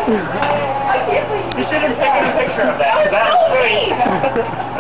You should have taken a picture of that, because that was sweet.